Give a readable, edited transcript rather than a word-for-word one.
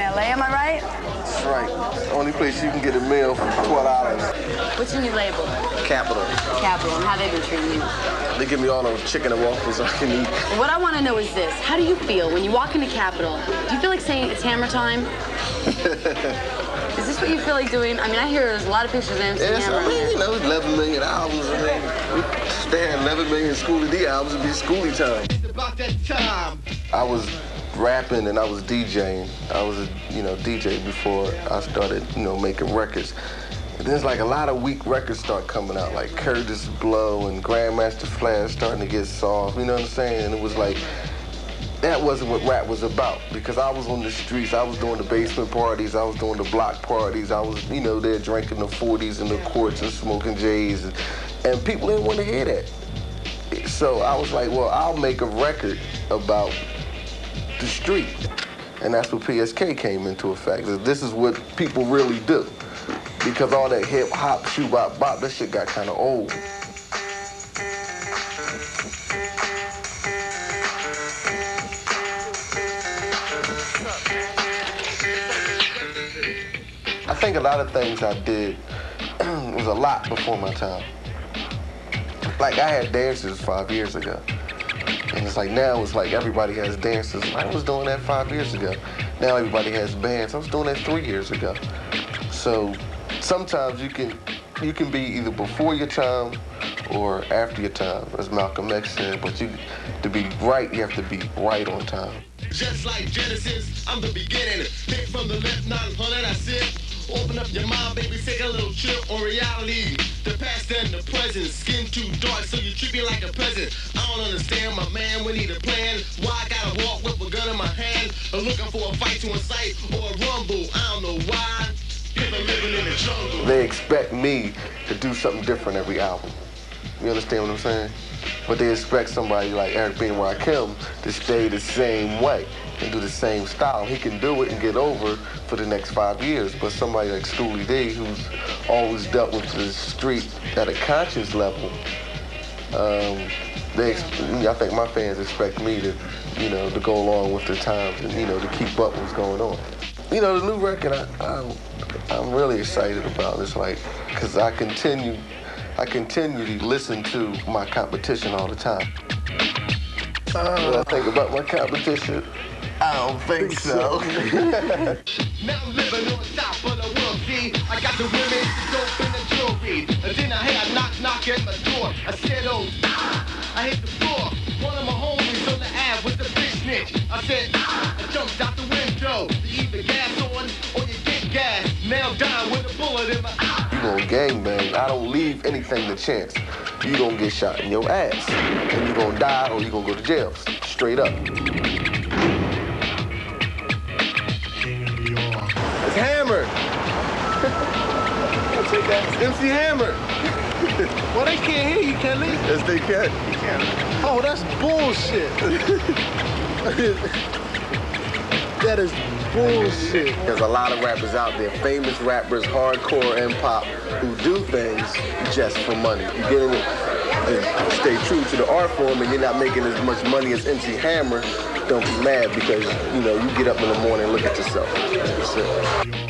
LA, am I right? That's right. Only place you can get a meal for $12. What's your new label? Capital. Capital, and how they been treating you? They give me all those chicken and waffles I can eat. What I want to know is this. How do you feel when you walk into Capital? Do you feel like saying it's hammer time? Is this what you feel like doing? I mean, I hear there's a lot of pictures of MC Hammer. I mean, you know, 11 million albums. I mean, if they had 11 million Schoolie D albums, it'd be Schoolie time. It's about that time. I was rapping and I was DJing. I was a, DJ before I started, making records. And there's like a lot of weak records start coming out, like Curtis Blow and Grandmaster Flash starting to get soft, you know what I'm saying? And it was like, that wasn't what rap was about, because I was on the streets, I was doing the basement parties, I was doing the block parties, I was, there drinking the 40s and the quarts and smoking J's, and people didn't want to hear that. So I was like, well, I'll make a record about the street. And that's what PSK came into effect. This is what people really do. Because all that hip hop, shoe bop, bop, that shit got kind of old. I think a lot of things I did was a lot before my time. Like, I had dancers 5 years ago. And it's like, now it's like everybody has dancers. I was doing that 5 years ago. Now everybody has bands. I was doing that 3 years ago. So sometimes you can be either before your time or after your time, as Malcolm X said. But to be right, you have to be right on time. Just like Genesis, I'm the beginning. Pick from the left 900, I sit. Open up your mind, baby, take a little trip on reality. The past and the present, skin too dark, so you treat me like a peasant. I don't understand, my man, we need a plan. Why I gotta walk with a gun in my hand? Looking for a fight to incite or a rumble, I don't know why. People living in the jungle. They expect me to do something different every album. You understand what I'm saying? But they expect somebody like Eric B. and Rakim to stay the same way and do the same style. He can do it and get over for the next 5 years. But somebody like Schoolie D, who's always dealt with the street at a conscious level, I think my fans expect me to, to go along with the times and, to keep up what's going on. The new record I'm really excited about. It's like, because I continually listen to my competition all the time. When I think about my competition, I don't think so. Now I'm living on top of the world, see? I got the women, the dope, and the jewelry. And then I had a knock at my door. I said, oh, I hit the floor. One of my homies on the ad with the big snitch. I said, I jumped out the window. You either gas on or you get gas. Now down with a bullet in my eye. You gonna gangbang. I don't leave anything to chance. You gonna get shot in your ass. And you gonna die or you gonna go to jail. Straight up. It's Hammer. I'll take that. It's MC Hammer. Well, they can't hear you, can they? Yes, they can. Oh, that's bullshit. That is bullshit. There's a lot of rappers out there, famous rappers, hardcore and pop, who do things just for money. You get in it and stay true to the art form and you're not making as much money as MC Hammer, don't be mad because, you get up in the morning and look at yourself. That's it.